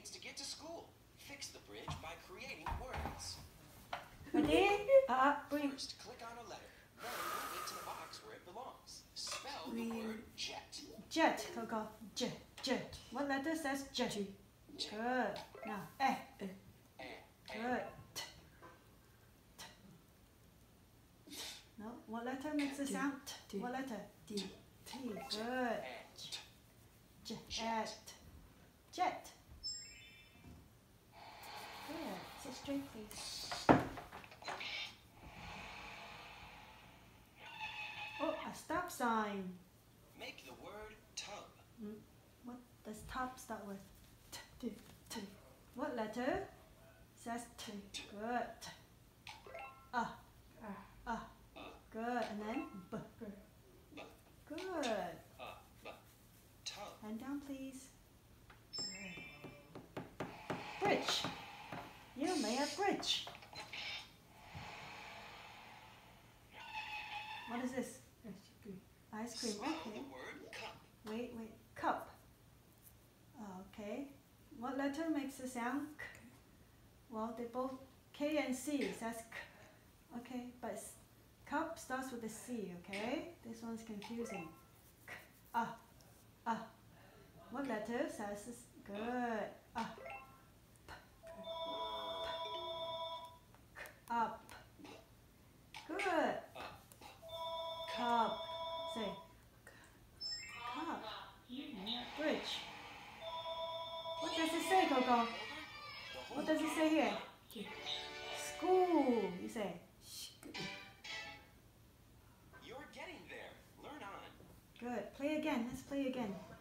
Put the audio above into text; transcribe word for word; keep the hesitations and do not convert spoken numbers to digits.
needs to get to school. Fix the bridge by creating words. Ready? Uh, breathe. First, click on a letter. Then move it to the box where it belongs. Spell the word jet. Jet, Coco. Jet, jet. What letter says jet? Good. Now, eh. Good. T. T. No, what letter makes a sound? T. What letter? D. T. Good. Jet. Jet. Jet. Good. Sit straight, please. Oh, a stop sign. Make the word tub. Mm. What does tub start with? T. T. T. What letter says T? Good. Ah. Ah. Good. And then B. Good. Hand down, please. Bridge. You made a bridge. What is this? Ice cream. Spell Okay. the word cup. Wait, wait. Cup. Okay. What letter makes the sound K? Well, they both K and C says K. Okay, but cup starts with a C, okay? This one's confusing. K. Ah. Ah. What letter says this? Good. Ah. P. K. Up. Good. Cup. Say. Cup. Mm, bridge. What does it say, Coco? What does it say here? School. You say. You're getting there. Learn on. Good. Play again. Let's play again.